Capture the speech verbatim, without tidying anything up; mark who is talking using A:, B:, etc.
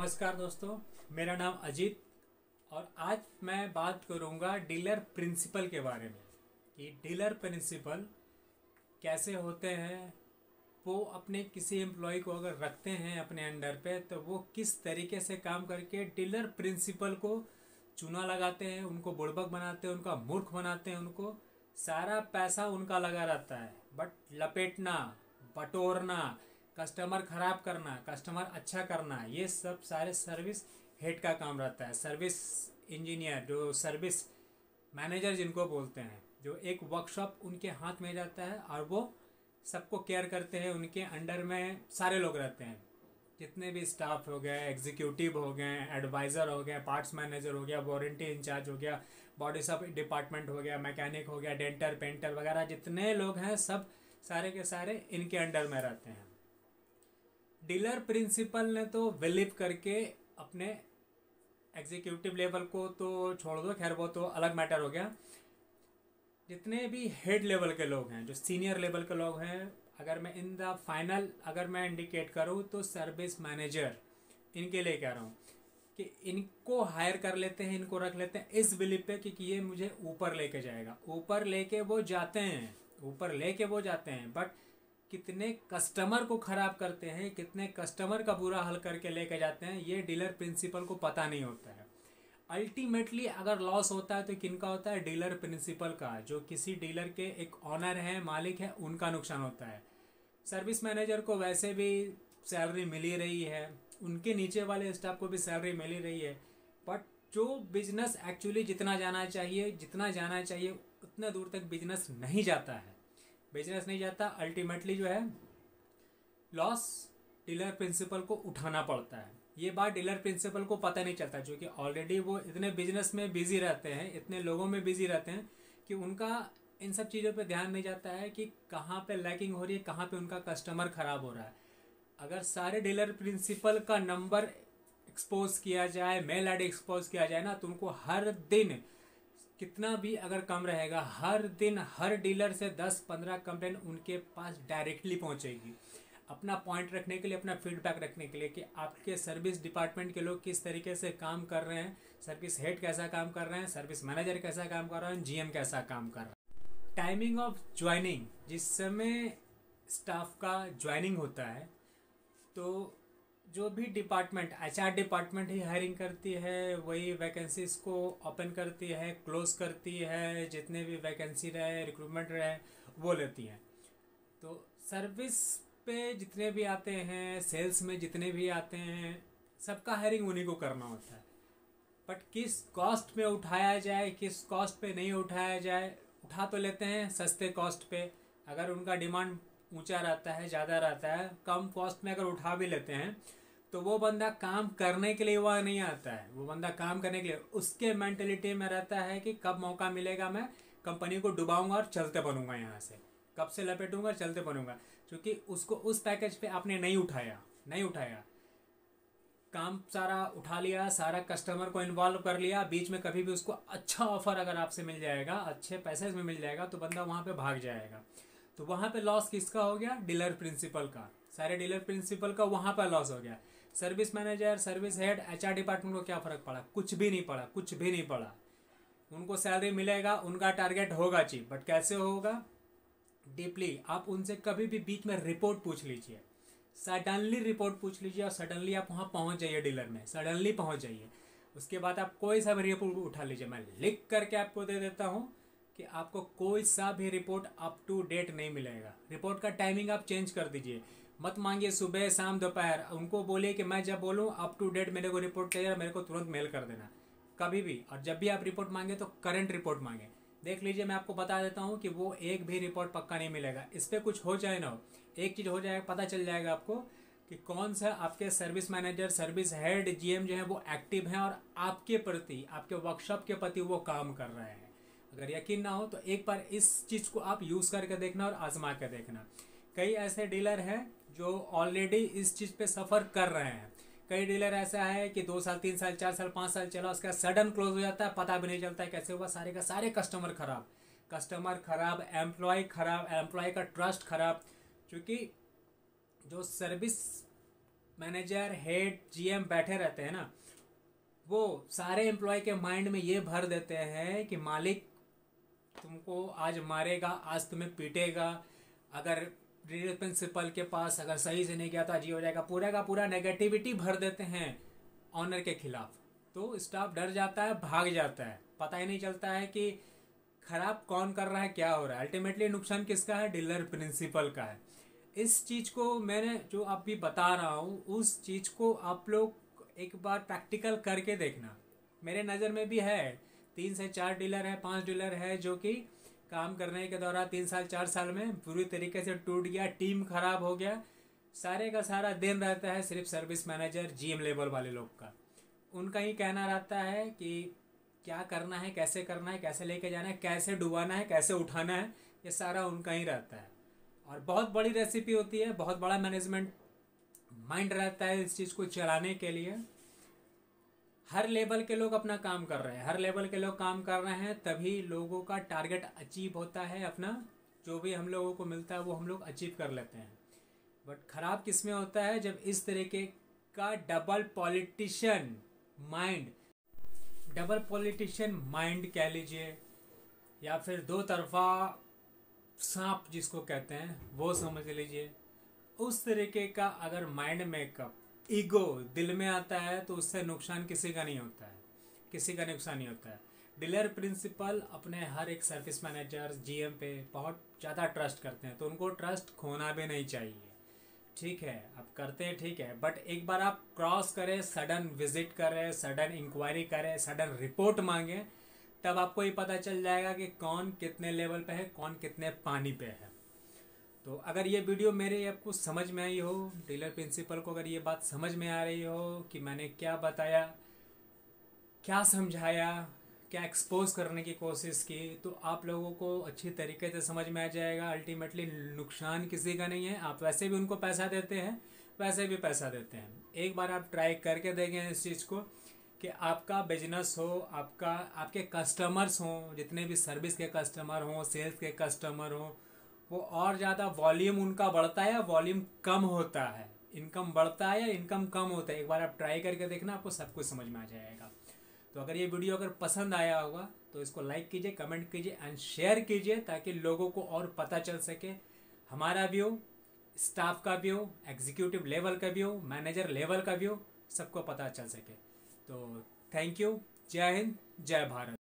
A: नमस्कार दोस्तों, मेरा नाम अजीत और आज मैं बात करूंगा डीलर प्रिंसिपल के बारे में कि डीलर प्रिंसिपल कैसे होते हैं। वो अपने किसी एम्प्लॉय को अगर रखते हैं अपने अंडर पे तो वो किस तरीके से काम करके डीलर प्रिंसिपल को चूना लगाते हैं, उनको बुड़बक बनाते हैं, उनका मूर्ख बनाते हैं। उनको सारा पैसा उनका लगा रहता है, बट लपेटना, बटोरना, कस्टमर ख़राब करना, कस्टमर अच्छा करना, ये सब सारे सर्विस हेड का काम रहता है। सर्विस इंजीनियर, जो सर्विस मैनेजर जिनको बोलते हैं, जो एक वर्कशॉप उनके हाथ में जाता है और वो सबको केयर करते हैं। उनके अंडर में सारे लोग रहते हैं, जितने भी स्टाफ हो गए, एग्जीक्यूटिव हो गए, एडवाइज़र हो गया, पार्ट्स मैनेजर हो गया, वारंटी इंचार्ज हो गया, बॉडी सब डिपार्टमेंट हो गया, मैकेनिक हो गया, डेंटर, पेंटर वगैरह जितने लोग हैं सब सारे के सारे इनके अंडर में रहते हैं। डीलर प्रिंसिपल ने तो बिलीव करके अपने एग्जीक्यूटिव लेवल को तो छोड़ दो, खैर वो तो अलग मैटर हो गया। जितने भी हेड लेवल के लोग हैं, जो सीनियर लेवल के लोग हैं, अगर मैं इन द फाइनल अगर मैं इंडिकेट करूँ तो सर्विस मैनेजर इनके लिए कह रहा हूँ कि इनको हायर कर लेते हैं, इनको रख लेते हैं इस बिलीव पे कि ये मुझे ऊपर लेके जाएगा। ऊपर लेके वो जाते हैं, ऊपर लेके वो जाते हैं, बट कितने कस्टमर को ख़राब करते हैं, कितने कस्टमर का बुरा हाल करके लेके जाते हैं, ये डीलर प्रिंसिपल को पता नहीं होता है। अल्टीमेटली अगर लॉस होता है तो किनका होता है? डीलर प्रिंसिपल का। जो किसी डीलर के एक ऑनर है, मालिक है, उनका नुकसान होता है। सर्विस मैनेजर को वैसे भी सैलरी मिल ही रही है, उनके नीचे वाले स्टाफ को भी सैलरी मिल ही रही है, बट जो बिजनेस एक्चुअली जितना जाना चाहिए जितना जाना चाहिए उतना दूर तक बिजनेस नहीं जाता है। बिजनेस नहीं जाता, अल्टीमेटली जो है लॉस डीलर प्रिंसिपल को उठाना पड़ता है। ये बात डीलर प्रिंसिपल को पता नहीं चलता, क्योंकि ऑलरेडी वो इतने बिजनेस में बिजी रहते हैं, इतने लोगों में बिजी रहते हैं कि उनका इन सब चीज़ों पे ध्यान नहीं जाता है कि कहाँ पे लैकिंग हो रही है, कहाँ पे उनका कस्टमर ख़राब हो रहा है। अगर सारे डीलर प्रिंसिपल का नंबर एक्सपोज किया जाए, मेल आई डी एक्सपोज किया जाए ना, तो उनको हर दिन कितना भी अगर कम रहेगा, हर दिन हर डीलर से दस पंद्रह कंप्लेन उनके पास डायरेक्टली पहुंचेगी, अपना पॉइंट रखने के लिए, अपना फीडबैक रखने के लिए कि आपके सर्विस डिपार्टमेंट के लोग किस तरीके से काम कर रहे हैं, सर्विस हेड कैसा काम कर रहे हैं, सर्विस मैनेजर कैसा काम कर रहा है, जीएम कैसा काम कर रहा है। टाइमिंग ऑफ ज्वाइनिंग, जिस समय स्टाफ का ज्वाइनिंग होता है तो जो भी डिपार्टमेंट, एचआर डिपार्टमेंट ही हायरिंग करती है, वही वैकेंसीज को ओपन करती है, क्लोज करती है, जितने भी वैकेंसी रहे, रिक्रूटमेंट रहे, वो लेती हैं। तो सर्विस पे जितने भी आते हैं, सेल्स में जितने भी आते हैं, सबका हायरिंग उन्हीं को करना होता है। बट किस कॉस्ट में उठाया जाए, किस कॉस्ट पे नहीं उठाया जाए, उठा तो लेते हैं सस्ते कॉस्ट पे। अगर उनका डिमांड ऊंचा रहता है, ज़्यादा रहता है, कम कॉस्ट में अगर उठा भी लेते हैं तो वो बंदा काम करने के लिए वहाँ नहीं आता है। वो बंदा काम करने के लिए उसके मेंटेलिटी में रहता है कि कब मौका मिलेगा मैं कंपनी को डुबाऊंगा और चलते बनूंगा, यहाँ से कब से लपेटूंगा और चलते बनूंगा। क्योंकि उसको उस पैकेज पे आपने नहीं उठाया नहीं उठाया काम सारा उठा लिया, सारा कस्टमर को इन्वॉल्व कर लिया, बीच में कभी भी उसको अच्छा ऑफर अगर आपसे मिल जाएगा, अच्छे पैसे में मिल जाएगा, तो बंदा वहाँ पे भाग जाएगा। तो वहाँ पे लॉस किसका हो गया? डीलर प्रिंसिपल का। सारे डीलर प्रिंसिपल का वहाँ पर लॉस हो गया। Service manager, service head, HR department को क्या फ़र्क पड़ा? कुछ भी नहीं पड़ा, कुछ भी नहीं पड़ा। उनको सैलरी मिलेगा, उनका टारगेट होगा चीफ, बट कैसे होगा? डीपली आप उनसे कभी भी बीच में रिपोर्ट पूछ लीजिए, सडनली रिपोर्ट पूछ लीजिए और सडनली आप वहाँ पहुँच जाइए, डीलर में सडनली पहुँच जाइए। उसके बाद आप कोई सा भी रिपोर्ट उठा लीजिए, मैं लिख करके आपको दे देता हूँ कि आपको कोई सा भी रिपोर्ट अप टू डेट नहीं मिलेगा। रिपोर्ट का टाइमिंग आप चेंज कर दीजिए, मत मांगिए सुबह शाम दोपहर। उनको बोलिए कि मैं जब बोलूँ अप टू डेट मेरे को रिपोर्ट चाहिए, मेरे को तुरंत मेल कर देना कभी भी। और जब भी आप रिपोर्ट मांगे तो करंट रिपोर्ट मांगे। देख लीजिए, मैं आपको बता देता हूँ कि वो एक भी रिपोर्ट पक्का नहीं मिलेगा। इस पर कुछ हो जाए ना हो, एक चीज़ हो जाएगा, पता चल जाएगा आपको कि कौन सा आपके service manager, service head, GM जो है वो एक्टिव हैं और आपके प्रति, आपके वर्कशॉप के प्रति वो काम कर रहे हैं। अगर यकीन ना हो तो एक बार इस चीज़ को आप यूज़ करके देखना और आजमा कर देखना। कई ऐसे डीलर हैं जो ऑलरेडी इस चीज़ पे सफ़र कर रहे हैं। कई डीलर ऐसा है कि दो साल, तीन साल, चार साल, पाँच साल चला, उसका सडन क्लोज हो जाता है, पता भी नहीं चलता है कैसे हुआ। सारे का सारे कस्टमर खराब, कस्टमर खराब, एम्प्लॉय खराब, एम्प्लॉय का ट्रस्ट खराब। क्योंकि जो सर्विस मैनेजर, हेड, जीएम बैठे रहते हैं ना, वो सारे एम्प्लॉय के माइंड में ये भर देते हैं कि मालिक तुमको आज मारेगा, आज तुम्हें पीटेगा, अगर रीडर प्रिंसिपल के पास अगर सही से नहीं किया तो आज ये हो जाएगा। पूरा का पूरा नेगेटिविटी भर देते हैं ऑनर के खिलाफ। तो स्टाफ डर जाता है, भाग जाता है, पता ही नहीं चलता है कि खराब कौन कर रहा है, क्या हो रहा है। अल्टीमेटली नुकसान किसका है? डीलर प्रिंसिपल का है। इस चीज़ को मैंने जो अभी बता रहा हूँ, उस चीज़ को आप लोग एक बार प्रैक्टिकल करके देखना। मेरे नज़र में भी है, तीन से चार डीलर है, पांच डीलर है जो कि काम करने के दौरान तीन साल चार साल में पूरी तरीके से टूट गया, टीम खराब हो गया। सारे का सारा दिन रहता है सिर्फ सर्विस मैनेजर, जीएम लेवल वाले लोग का। उनका ही कहना रहता है कि क्या करना है, कैसे करना है, कैसे लेके जाना है, कैसे डुबाना है, कैसे उठाना है, ये सारा उनका ही रहता है। और बहुत बड़ी रेसिपी होती है, बहुत बड़ा मैनेजमेंट माइंड रहता है इस चीज़ को चलाने के लिए। हर लेवल के लोग अपना काम कर रहे हैं, हर लेवल के लोग काम कर रहे हैं, तभी लोगों का टारगेट अचीव होता है। अपना जो भी हम लोगों को मिलता है वो हम लोग अचीव कर लेते हैं। बट खराब किस में होता है? जब इस तरीके का double politician mind, double politician mind कह लीजिए, या फिर दो तरफा सांप जिसको कहते हैं वो समझ लीजिए, उस तरीके का अगर माइंड मेकअप, ईगो दिल में आता है तो उससे नुकसान किसी का नहीं होता है, किसी का नुकसान नहीं होता है। डीलर प्रिंसिपल अपने हर एक सर्विस मैनेजर, जीएम पे बहुत ज़्यादा ट्रस्ट करते हैं, तो उनको ट्रस्ट खोना भी नहीं चाहिए। ठीक है, आप करते हैं, ठीक है, बट एक बार आप क्रॉस करें, सडन विजिट करें, सडन इंक्वायरी करें, सडन रिपोर्ट मांगे, तब आपको ये पता चल जाएगा कि कौन कितने लेवल पे है, कौन कितने पानी पे है। तो अगर ये वीडियो मेरे आपको समझ में आई हो, डीलर प्रिंसिपल को अगर ये बात समझ में आ रही हो कि मैंने क्या बताया, क्या समझाया, क्या एक्सपोज करने की कोशिश की, तो आप लोगों को अच्छी तरीके से समझ में आ जाएगा। अल्टीमेटली नुकसान किसी का नहीं है। आप वैसे भी उनको पैसा देते हैं, वैसे भी पैसा देते हैं। एक बार आप ट्राई करके देखें इस चीज़ को कि आपका बिजनेस हो, आपका आपके कस्टमर्स हों, जितने भी सर्विस के कस्टमर हों, सेल्स के कस्टमर हों, वो और ज़्यादा वॉल्यूम उनका बढ़ता है या वॉल्यूम कम होता है, इनकम बढ़ता है या इनकम कम होता है। एक बार आप ट्राई करके देखना, आपको सब कुछ समझ में आ जाएगा। तो अगर ये वीडियो अगर पसंद आया होगा तो इसको लाइक कीजिए, कमेंट कीजिए एंड शेयर कीजिए, ताकि लोगों को और पता चल सके हमारा व्यू, स्टाफ का व्यू, एग्जीक्यूटिव लेवल का व्यू, मैनेजर लेवल का व्यू, सबको पता चल सके। तो थैंक यू, जय हिंद, जय भारत।